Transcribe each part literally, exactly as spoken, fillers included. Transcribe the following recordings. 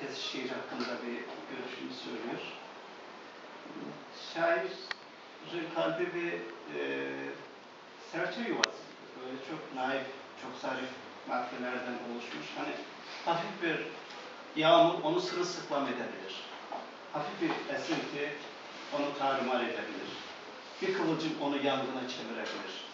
herkes şiir hakkında bir görüşünü söylüyor. Şairin kalbi bir e, serçe yuvası. Böyle çok naif, çok zarif maddelerden oluşmuş. Hani hafif bir yağmur onu sırılsıklam edebilir. Hafif bir esinti onu tarumar edebilir. Bir kıvılcım onu yangına çevirebilir.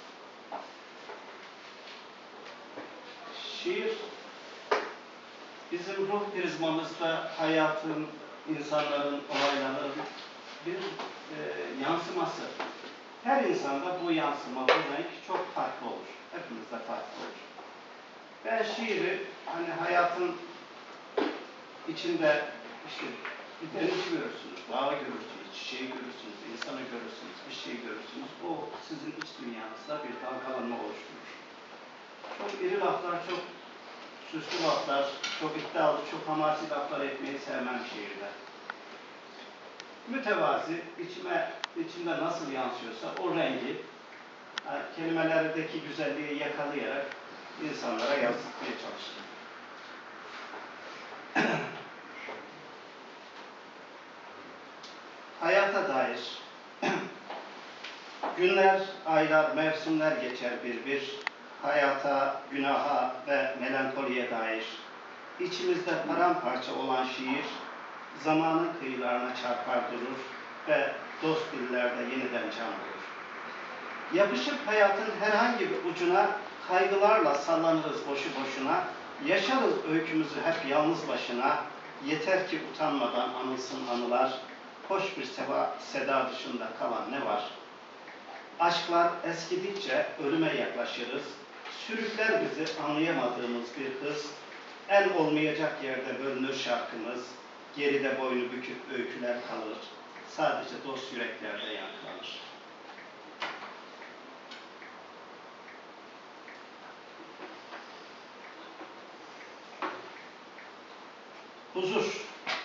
Şiir, bizim ruh prizmamızda hayatın, insanların, olayların bir e, yansıması. Her insanda bu yansıma, bu renk çok farklı olur. Hepimizde farklı olur. Ben şiiri, hani hayatın içinde işte bir deniz görürsünüz, dağı görürsünüz, çiçeği görürsünüz, insanı görürsünüz, bir şey görürsünüz. O sizin iç dünyanızda bir dalgalanma oluşturur. Çok iri laflar, çok süslü laflar, çok iddialı, çok hamarsi laflar etmeyi sevmem şiirde. Mütevazi, içime, içinde nasıl yansıyorsa o rengi, yani kelimelerdeki güzelliği yakalayarak insanlara yansıtmaya çalıştım. Hayata dair günler, aylar, mevsimler geçer bir bir. Hayata, günaha ve melankoliye dair içimizde paramparça olan şiir zamanın kıyılarına çarpar durur ve dost dillerde yeniden can bulur. Yapışıp hayatın herhangi bir ucuna kaygılarla sallanırız boşu boşuna, yaşarız öykümüzü hep yalnız başına, yeter ki utanmadan anılsın anılar, hoş bir seva, seda dışında kalan ne var? Aşklar eskidikçe ölüme yaklaşırız, sürükler bizi anlayamadığımız bir hız, el olmayacak yerde bölünür şarkımız, geride boynu büküp öyküler kalır, sadece dost yüreklerde yankılanır. Huzur.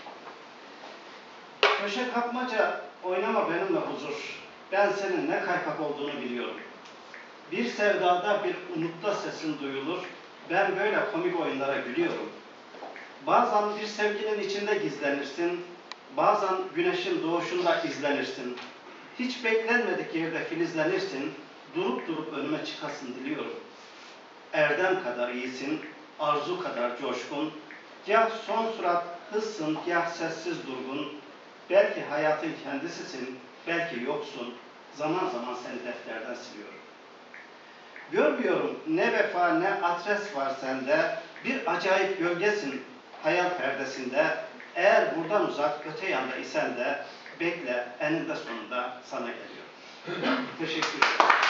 Köşe kapmaca, oynama benimle huzur. Ben senin ne kaypak olduğunu biliyorum. Bir sevdada, bir umutta sesin duyulur. Ben böyle komik oyunlara gülüyorum. Bazen bir sevginin içinde gizlenirsin. Bazen güneşin doğuşunda izlenirsin. Hiç beklenmedik yerde filizlenirsin. Durup durup önüme çıkasın diliyorum. Erdem kadar iyisin, arzu kadar coşkun. Gah son surat hızsın, gah sessiz durgun. Belki hayatın kendisisin, belki yoksun. Zaman zaman seni defterden siliyorum. Görmüyorum ne vefa ne adres var sende. Bir acayip gölgesin hayal perdesinde. Eğer buradan uzak öte yanda isen de bekle eninde sonunda sana geliyor. Teşekkür ederim.